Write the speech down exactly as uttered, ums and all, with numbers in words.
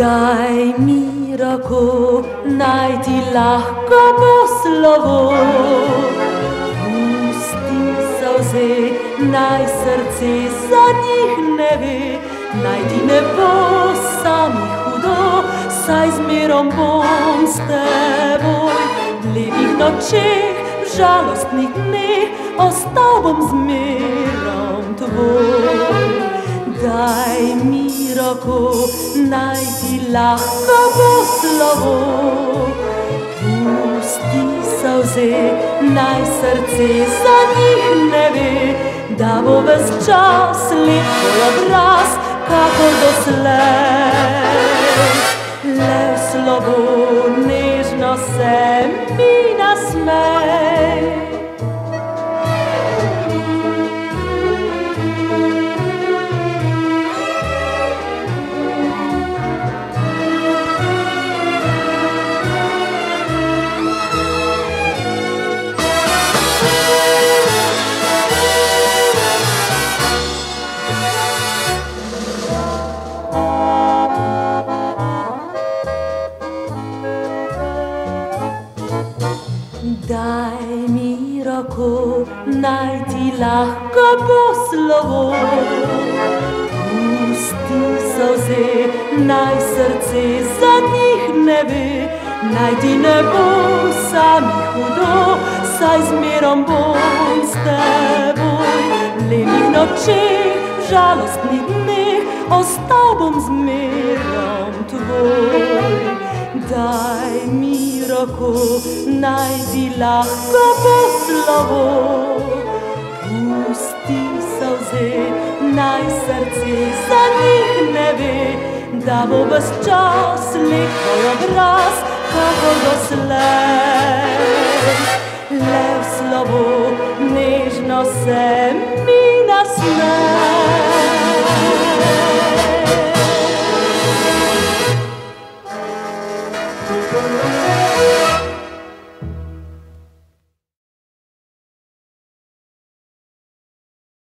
Daj mi roko, naj ti lahko bo slovo. Pusti solze, naj srce za njih ne ve. Naj ti ne bo sami hudo, saj zmerom bom s teboj. V lepih nočeh, v žalostnih dneh, ostal bom zmerom tvoj. Daj mi roko, naj ti lahko bo slovo. Pusti solze, naj srce za njih ne ve. Da bo ves čas lep tvoj obraz, kakor doslej. Le v slovo nežno se mi nasmej. Daj mi roko, naj ti lahko bo slovo. Pusti solze, naj srce za njih ne ve. Naj ti ne bo sami hudo, saj zmerom bom s teboj. V lepih nočeh, v žalostnih dneh, ostal bom zmerom tvoj. Daj mi roko, naj ti lahko bo slovo. Pusti solze, naj srce za njih ne ve. Da bo ves čas lep tvoj obraz, kakor doslej. Le v slovo nežno se mi nasmej.